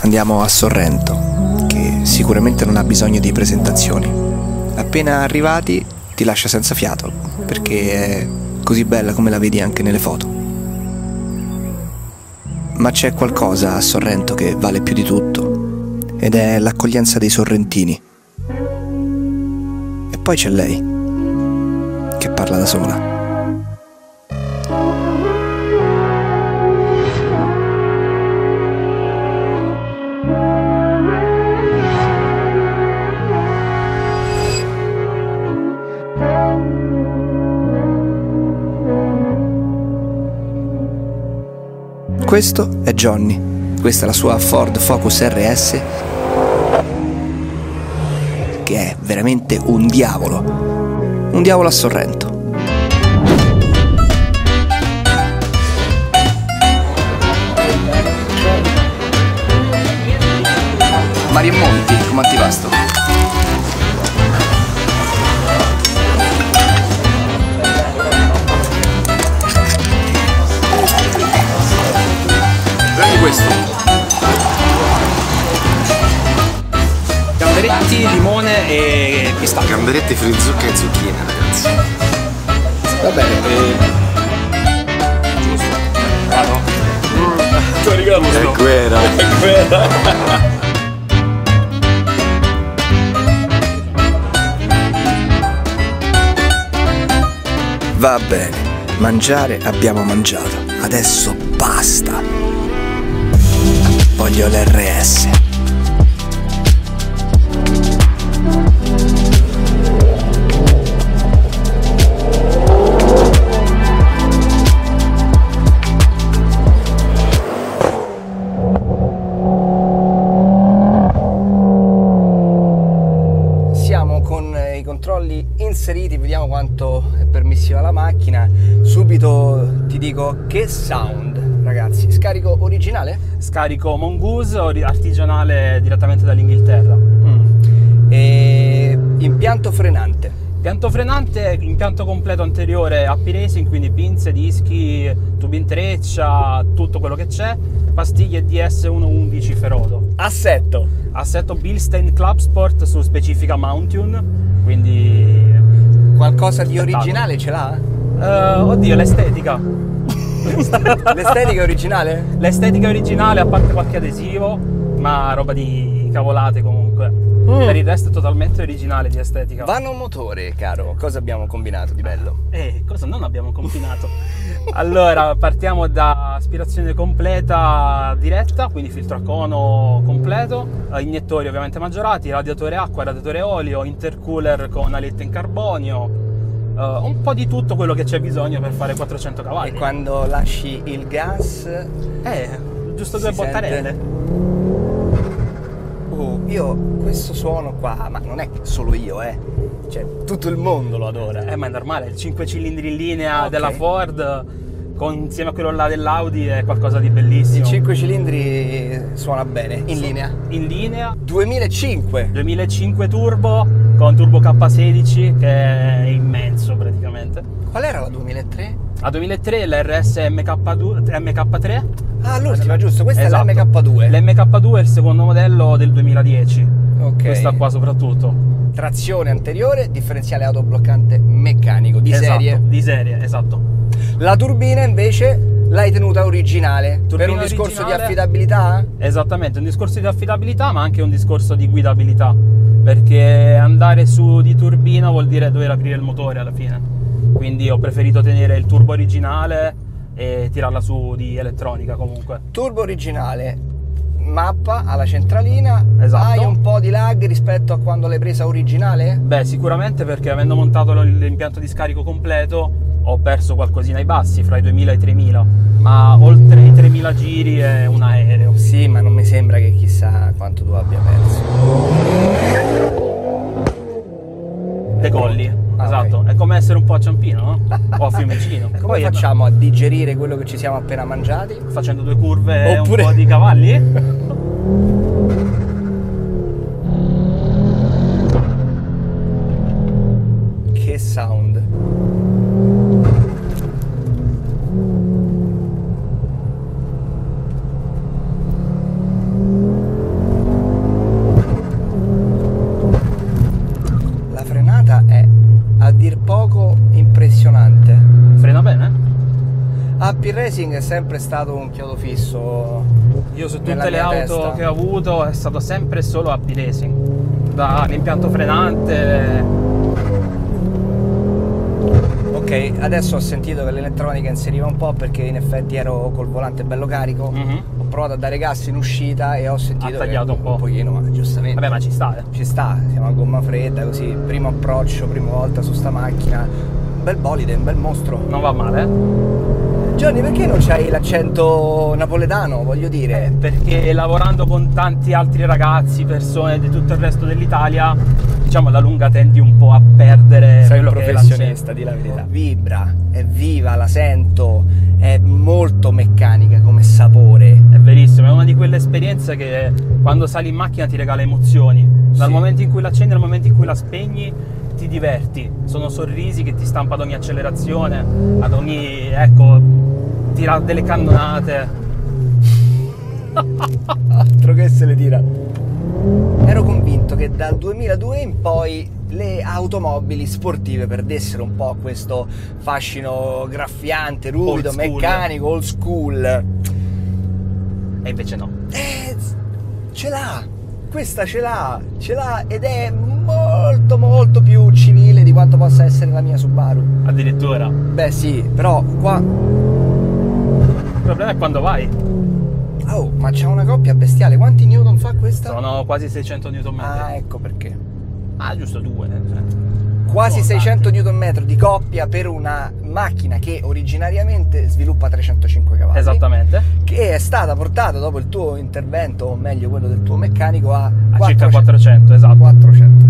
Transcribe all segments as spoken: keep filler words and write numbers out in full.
Andiamo a Sorrento, che sicuramente non ha bisogno di presentazioni. Appena arrivati ti lascia senza fiato, perché è così bella come la vedi anche nelle foto. Ma c'è qualcosa a Sorrento che vale più di tutto, ed è l'accoglienza dei sorrentini. E poi c'è lei, che parla da sola. Questo è Johnny, questa è la sua Ford Focus R S, che è veramente un diavolo, un diavolo a Sorrento. Mario Monti, come antipasto. Questo gamberetti, limone e pistacchio. Gamberetti, frizucca e zucchine, ragazzi. Va bene. E... giusto. Vado. Mm. Te lo ricordo. È guerra. È guerra. Va bene, mangiare abbiamo mangiato, adesso basta. Voglio l'R S. Siamo con i controlli inseriti, vediamo quanto è permissiva la macchina. Subito ti dico che sound, ragazzi. Scarico originale? Scarico Mongoose artigianale direttamente dall'Inghilterra. Mm. E impianto frenante? Impianto frenante, impianto completo anteriore a P-Racing, quindi pinze, dischi, tubi in treccia, tutto quello che c'è. Pastiglie D S centoundici Ferodo. Assetto? Assetto Bilstein Club Sport su specifica Mountune, quindi... Qualcosa di originale ce l'ha? Uh, oddio, l'estetica. L'estetica è originale? L'estetica è originale, a parte qualche adesivo, ma roba di cavolate comunque. Mm. Per il resto è totalmente originale di estetica. Vano motore, caro, cosa abbiamo combinato di bello? Eh, cosa non abbiamo combinato? Allora, partiamo da aspirazione completa diretta, quindi filtro a cono completo, iniettori ovviamente maggiorati, radiatore acqua, radiatore olio, intercooler con alette in carbonio. Uh, un po' di tutto quello che c'è bisogno per fare quattrocento cavalli. E quando lasci il gas? Eh, giusto due bottarelle. Oh, io questo suono qua, ma non è solo io, eh. Cioè, tutto il mondo lo adora. Eh, ma è normale, il cinque cilindri in linea okay. della Ford, con, insieme a quello là dell'Audi, è qualcosa di bellissimo. Il cinque cilindri suona bene, in linea? In linea. duemilacinque? duemilacinque turbo, con turbo K sedici, che è immenso praticamente. Qual era la duemilatré? La duemilatré la R S M K due, M K tre. Ah, l'ultima, giusto, questa esatto. È l'M K due. L'M K due è il secondo modello del duemiladieci. Ok. Questa qua soprattutto. Trazione anteriore, differenziale autobloccante meccanico, di esatto, serie. Di serie, esatto. La turbina invece l'hai tenuta originale, turbina per un discorso originale, di affidabilità? Esattamente, un discorso di affidabilità ma anche un discorso di guidabilità, perché andare su di turbina vuol dire dover aprire il motore alla fine, quindi ho preferito tenere il turbo originale e tirarla su di elettronica comunque. Turbo originale, mappa alla centralina, esatto. Hai un po' di lag rispetto a quando l'hai presa originale? Beh, sicuramente, perché avendo montato l'impianto di scarico completo ho perso qualcosina ai bassi, fra i duemila e i tremila, ma oltre i tremila giri è un aereo. Sì, ma non mi sembra che chissà quanto tu abbia perso. Decolli, ah, esatto, okay. È come essere un po' a Ciampino, no? O a Fiumicino. Come poi facciamo a digerire quello che ci siamo appena mangiati? Facendo due curve e Oppure... un po' di cavalli? Che sound! dir poco impressionante. Frena bene? A P Racing è sempre stato un chiodo fisso. Io su nella tutte le mia auto testa. che ho avuto è stato sempre solo A P Racing. Dall'impianto frenante. Ok, adesso ho sentito che l'elettronica inseriva un po' perché in effetti ero col volante bello carico. Mhm. Ho provato a dare gas in uscita e ho sentito Ha tagliato che un po'. un pochino, ma giustamente. Vabbè, ma ci sta, eh. Ci sta, siamo a gomma fredda così, primo approccio, prima volta su sta macchina. Un bel bolide, un bel mostro. Non va male, eh? Gianni, perché non c'hai l'accento napoletano, voglio dire? Perché lavorando con tanti altri ragazzi, persone di tutto il resto dell'Italia, diciamo alla lunga tendi un po' a perdere Sei un quello che è professionista, di la verità. Vibra, è viva, la sento, è molto meccanica come sapore. È verissimo, è una di quelle esperienze che quando sali in macchina ti regala emozioni. Dal Sì. momento in cui la accendi al momento in cui la spegni ti diverti. Sono sorrisi che ti stampa ad ogni accelerazione, ad ogni, ecco, tira delle cannonate. Altro che se le tira. Ero convinto che dal duemiladue in poi le automobili sportive perdessero un po' questo fascino graffiante, ruvido, Old school. meccanico, old school. E invece no. Eh, ce l'ha, questa ce l'ha, ce l'ha ed è molto molto più civile di quanto possa essere la mia Subaru. Addirittura. Il Beh sì, però qua... problema è quando vai. Oh, ma c'ha una coppia bestiale, quanti newton fa questa? Sono quasi seicento newton metri. Ah, ecco perché. Ah, giusto due. eh. Quasi Oh, seicento newton metri di coppia per una macchina che originariamente sviluppa trecentocinque cavalli. Esattamente. Che è stata portata dopo il tuo intervento, o meglio quello del tuo meccanico, a, A circa quattrocento, esatto. quattrocento.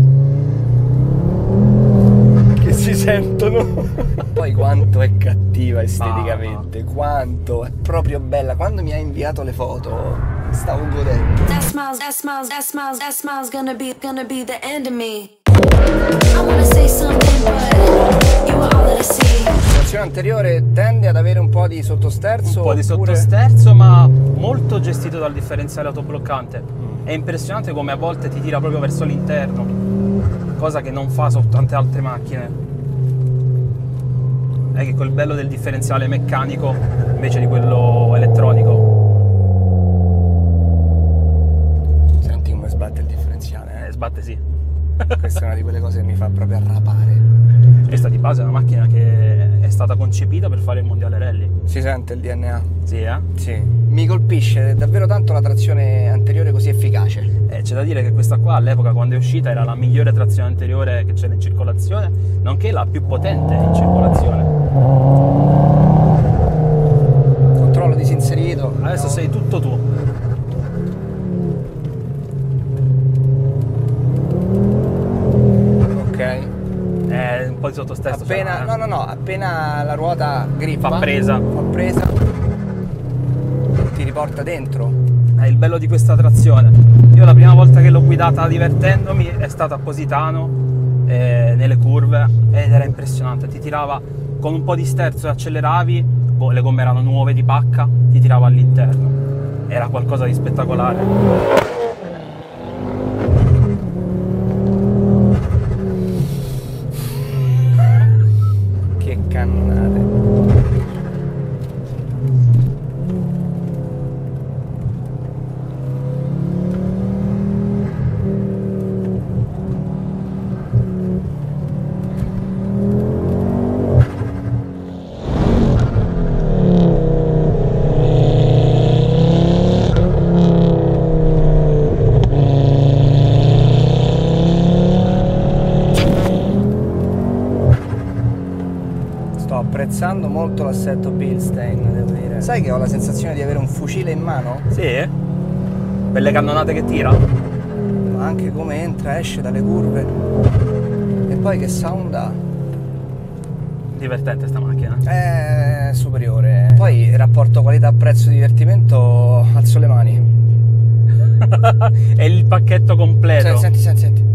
Che si sentono. Poi quanto è cattiva esteticamente, quanto è proprio bella. Quando mi ha inviato le foto stavo godendo. That smiles, that smiles, that smiles, that smiles gonna be, gonna be the end of me. I wanna say something, but you are all that I see. La trazione anteriore tende ad avere un po' di sottosterzo. Un po' di oppure... sottosterzo, ma molto gestito dal differenziale autobloccante. È impressionante come a volte ti tira proprio verso l'interno, cosa che non fa su tante altre macchine. È che quel bello del differenziale meccanico invece di quello elettronico. Senti come sbatte il differenziale, Eh, sbatte sì. eh? Questa è una di quelle cose che mi fa proprio arrapare. Questa di base è una macchina che è stata concepita per fare il mondiale rally. Si sente il D N A? Sì, eh? Sì. Mi colpisce davvero tanto la trazione anteriore così efficace. Eh, c'è da dire che questa qua all'epoca quando è uscita era la migliore trazione anteriore che c'era in circolazione, nonché la più potente in circolazione. Controllo disinserito. Adesso No. sei tutto tu. Ok. Eh, un po' di sottosterzo. Appena, c'era, no, eh. no, no, appena la ruota grippa, Fa presa. fa presa, ti riporta dentro. È il bello di questa trazione. Io la prima volta che l'ho guidata divertendomi è stata a Positano, eh, nelle curve, ed era impressionante. Ti tirava con un po' di sterzo e acceleravi, boh, le gomme erano nuove di pacca, ti tirava all'interno. Era qualcosa di spettacolare. Che cannonate. Sto apprezzando molto l'assetto Bilstein, devo dire. Sai che ho la sensazione di avere un fucile in mano? Sì? Belle cannonate che tira. Ma anche come entra, esce dalle curve. E poi che sound ha? Divertente sta macchina. È superiore. Poi il rapporto qualità-prezzo-divertimento alzo le mani. È il pacchetto completo. Senti, senti, senti.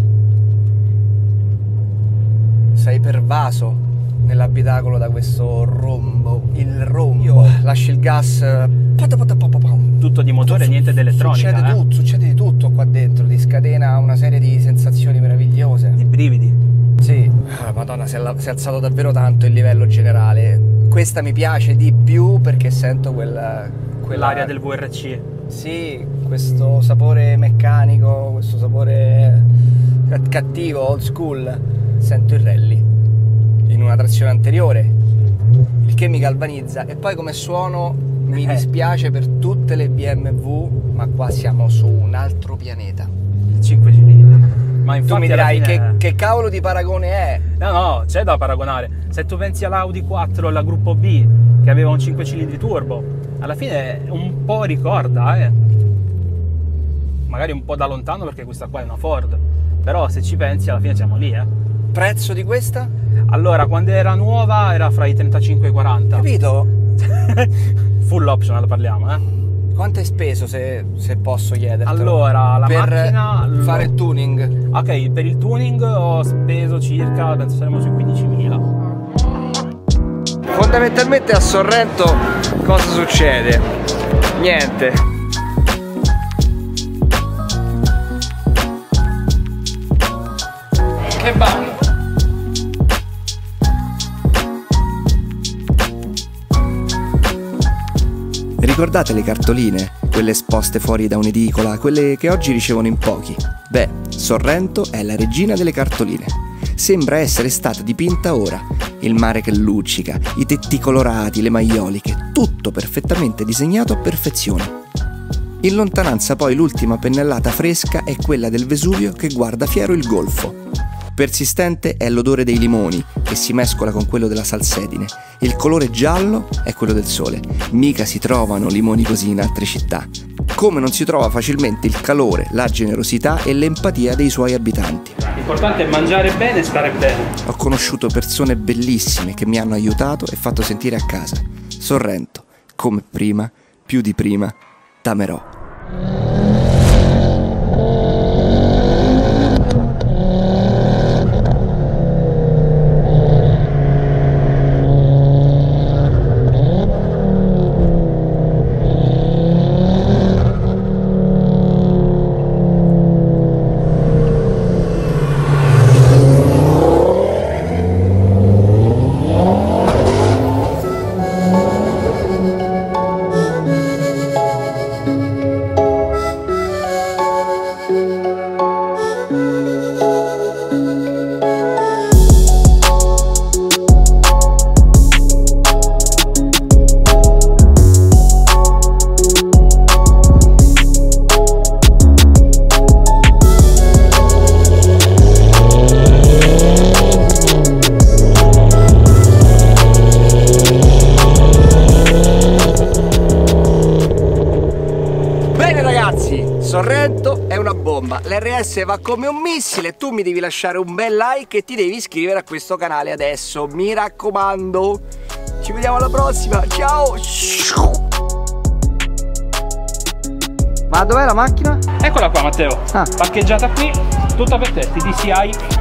Sei pervaso nell'abitacolo da questo rombo. Il rombo. Io lascio il gas. pata pata pa pa pam. Tutto di motore, Su- niente di elettronica. Succede eh. tutto, succede di tutto qua dentro. Ti scatena una serie di sensazioni meravigliose. Di brividi. Sì. Ah, Madonna, si è, la- si è alzato davvero tanto il livello generale. Questa mi piace di più perché sento quella, Quell'aria del V R C. Sì, questo sapore meccanico, questo sapore cattivo, old school. Sento il rally in una trazione anteriore, il che mi galvanizza. E poi come suono mi Eh. dispiace per tutte le B M W, ma qua siamo su un altro pianeta. Il cinque cilindri. Ma infatti Tu mi alla dirai fine... che, che cavolo di paragone è? No, no, c'è da paragonare. Se tu pensi all'Audi quattro, la gruppo B, che aveva un cinque cilindri turbo, alla fine un po' ricorda, eh. Magari un po' da lontano perché questa qua è una Ford. Però se ci pensi alla fine siamo lì, eh. Prezzo di questa? Allora, quando era nuova era fra i trentacinque e i quaranta. Capito? Full optional parliamo, eh. Quanto hai speso, se, se posso chiedertelo? Allora, la per macchina... fare il tuning. Ok, per il tuning ho speso circa, penso saremo sui quindicimila. Fondamentalmente a Sorrento cosa succede? Niente. Che bagno. Ricordate le cartoline? Quelle esposte fuori da un'edicola, quelle che oggi ricevono in pochi? Beh, Sorrento è la regina delle cartoline. Sembra essere stata dipinta ora. Il mare che luccica, i tetti colorati, le maioliche, tutto perfettamente disegnato a perfezione. In lontananza poi l'ultima pennellata fresca è quella del Vesuvio che guarda fiero il golfo. Persistente è l'odore dei limoni che si mescola con quello della salsedine. Il colore giallo è quello del sole. Mica si trovano limoni così in altre città. Come non si trova facilmente il calore, la generosità e l'empatia dei suoi abitanti. L'importante è mangiare bene e stare bene. Ho conosciuto persone bellissime che mi hanno aiutato e fatto sentire a casa. Sorrento, come prima, più di prima, t'amerò. Sorrento è una bomba, l'R S va come un missile, tu mi devi lasciare un bel like e ti devi iscrivere a questo canale adesso, mi raccomando. Ci vediamo alla prossima, ciao! Ma dov'è la macchina? Eccola qua Matteo, Ah. parcheggiata qui, tutta per te, T D C i